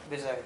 咩聲？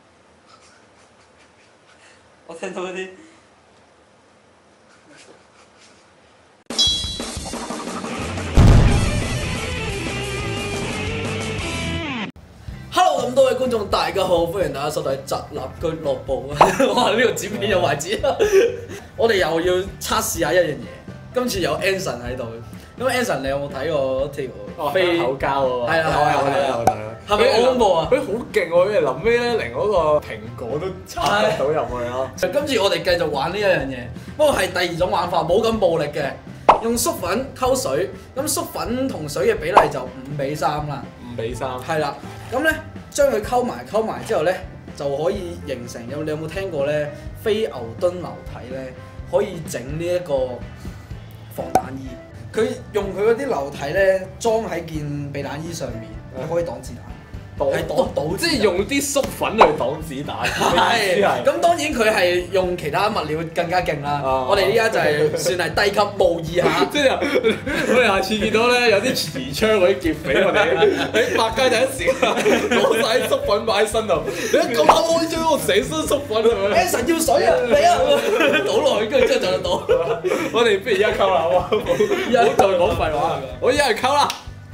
我聽到嗰啲。Hello， 咁多位觀眾大家好，歡迎大家收睇宅立俱樂部。哇！呢個剪片有壞字。我哋又要測試下一樣嘢，今次有 Anson 喺度。咁 Anson， 你有冇睇過條飛口膠喎？ 係啊，係咪好恐怖啊？ 佢好勁喎！佢臨尾咧，連嗰個蘋果都插得到入去咯。 今次我哋繼續玩呢一樣嘢，不過係第二種玩法，冇咁暴力嘅，用粟粉溝水。咁粟粉同水嘅比例就5:3啦。 5:3。係啦，咁咧將佢溝埋之後咧，就可以形成你有冇聽過咧？飛牛墩流體咧，可以整呢一個防彈衣。佢用佢嗰啲流體咧，裝喺件避彈衣上面，可以擋子彈。係擋即係用啲粟粉去擋子彈。 係，咁當然佢係用其他物料更加勁啦。我哋依家就係算係低級模擬下。 即係我哋下次見到咧有啲持槍嗰啲劫匪，我哋喺百佳第一時間攞晒啲粟粉擺喺身度。你咁啱開張，我成身粟粉係咪 ？Anson 要水啊！嚟啊！倒落去，跟住之後就倒。 我哋不如而家溝啦，好唔好？唔好再講廢話。我一人溝啦。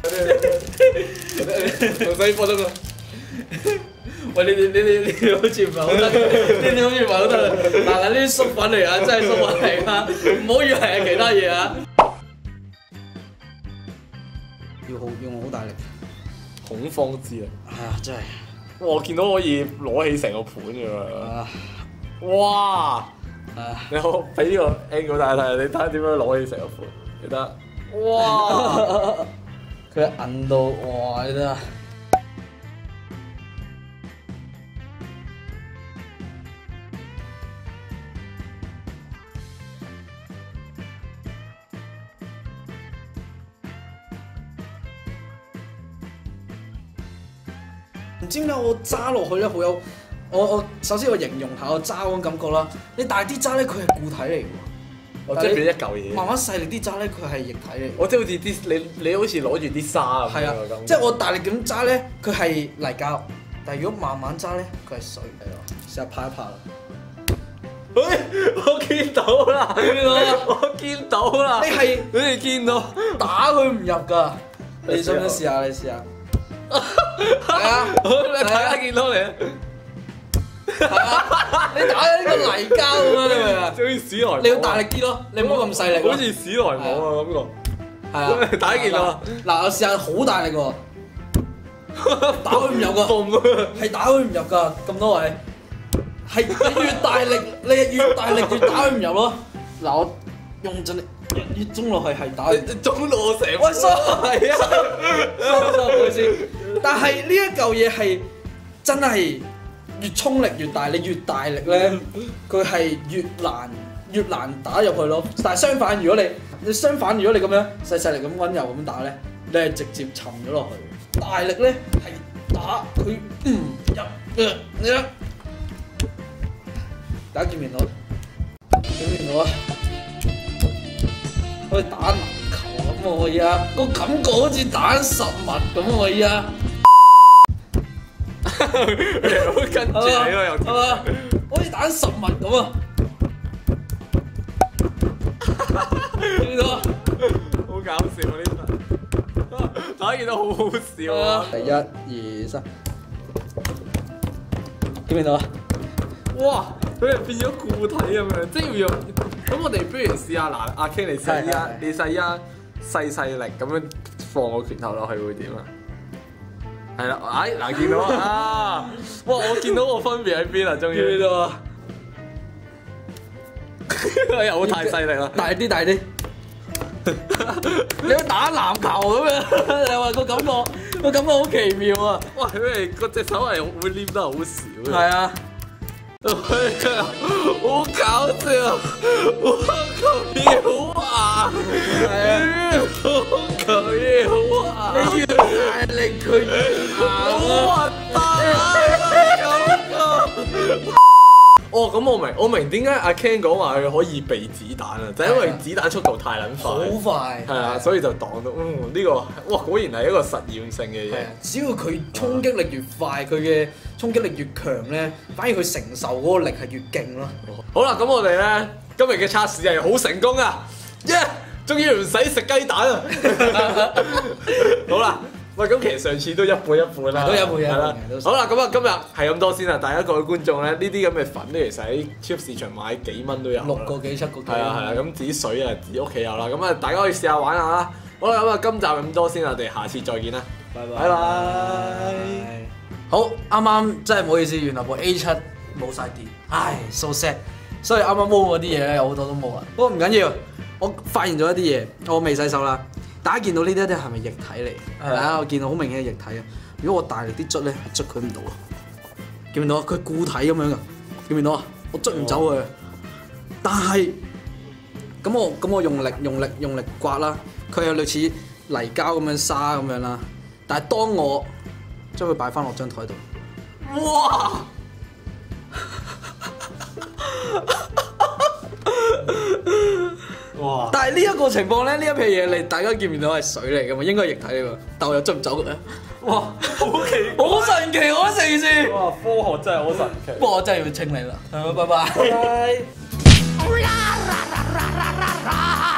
同細波得㗎。 喂，你好似唔係好得，你好似唔係好得。嗱，呢啲粟粉嚟啊，真係粟粉嚟啊，唔好以為係其他嘢啊。用好大力， 恐慌之力。 係啊，真係。 我見到可以攞起成個盤㗎喎。哇！你好，俾呢個 angle 大家睇，你睇下點樣攞起成個盤，你得。哇！ 佢韌到，哇！你睇下。唔知點解我揸落去咧好有，我首先我形容下我揸嗰種感覺啦。你大啲揸咧，佢係固體嚟嘅喎。 我即係變一嚿嘢。 慢慢細力啲揸咧，佢係液體嚟。 我即係好似啲你好似攞住啲沙咁。係啊， 即係我大力咁揸咧，佢係泥膠。但係如果慢慢揸咧，佢係水嚟咯。試下拍一拍啦。 喂，我見到啦，我見到啦。你哋見到打佢唔入㗎。你想唔想試下？你試下。係啊， 你睇下見到你啊！ 你打緊呢個泥膠咁樣，你明唔明啊？ 好似史萊姆， 你要大力啲咯，你唔好咁細力。 好似史萊姆啊感覺。係啊，大家見到啊！ 嗱，我試下好大力喎，打佢唔入㗎，係打佢唔入㗎，咁多位，係你越大力，你越大力越打佢唔入咯。嗱，我用盡力。越中落去係打， 中到我成喂係啊，唔好意思。但係呢一嚿嘢係真係越衝力越大，你越大力咧，佢係越難打入去咯。但係相反，如果你咁樣細力咁溫柔咁打咧，你係直接沉咗落去。大力咧係打佢入，你睇，大家見唔見到？見唔見到啊？好似打籃球咁喎，而家個感覺好似打實物咁喎，而家。 好跟住你咯，又係嘛？ 好似打實物咁啊！見到啊？ 好搞笑啊！呢個大家見到好好笑啊！ 1、2、3，見唔見到啊？ 哇！佢係變咗固體咁樣，即係要用。咁我哋不如試下嗱，阿 K 你試下，你試下細力咁樣放個拳頭落去會點啊？係啦，嗱見到啊！哇！我見到個分別喺邊啊？終於見到啊！又太細力啦！ 大啲！你打籃球咁樣，你話個感覺好奇妙啊！ 哇！佢哋嗰隻手係會黏得好少。 係啊！ 好搞笑！哇！嚿嘢好硬，係啊！嚿嘢好硬， 你越大力佢越硬啊！ 好核突啊！ 哦，咁我明點解阿 Ken 講話佢可以避子彈啊？就係因為子彈速度太撚好快， 快， 係啊，所以就擋到。呢個哇果然係一個實驗性嘅嘢。 只要佢衝擊力越快，佢嘅衝擊力越強咧，反而佢承受嗰個力係越勁咯。 好啦，咁我哋咧今日嘅測試係好成功啊！耶！終於唔使食雞蛋啊！好啦。喂，咁其實上次都一半一半啦， 都一半一半啦。好啦，咁啊今日係咁多先啦。大家各位觀眾咧，呢啲咁嘅粉咧，其實喺超級市場買幾蚊都有。 6個幾7個幾。 係啊，咁自己水啊，自己屋企有啦。咁啊，大家可以試下玩下啦。好啦，咁啊今集咁多先啦，我哋下次再見啦。拜拜。 好，啱啱真係唔好意思，原來部 A7冇晒電，唉 so sad。所以啱啱摸嗰啲嘢咧，有好多都冇啦。不過唔緊要，我發現咗一啲嘢，我未洗手啦。大家見到呢啲係咪液體嚟？大家我見到好明顯嘅液體啊！如果我大力啲捽咧，係捽佢唔到啊！見唔見到啊？佢係固體咁樣噶，見唔見到啊？我捽唔走佢。但係咁我用力刮啦，佢有類似泥膠咁樣沙咁樣啦。但係當我將佢擺翻落張台度，哇！ 哇！ 但係呢一個情況咧，呢一片嘢你大家見唔見到係水嚟㗎嘛？應該係液體嚟㗎，但我又捽唔走佢。哇！好神奇！我成件事。 哇！科學真係好神奇。 不過我真係要清理啦。係咪？拜拜。